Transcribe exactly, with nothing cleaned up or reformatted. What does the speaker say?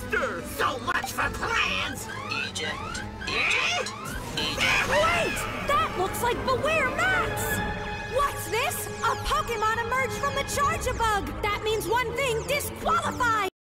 monster! So much for plans! Eject. Eject. Eject. Wait! That looks like Beware Max! What's this? A Pokemon emerged from the Charge-a-Bug! That means one thing, disqualified!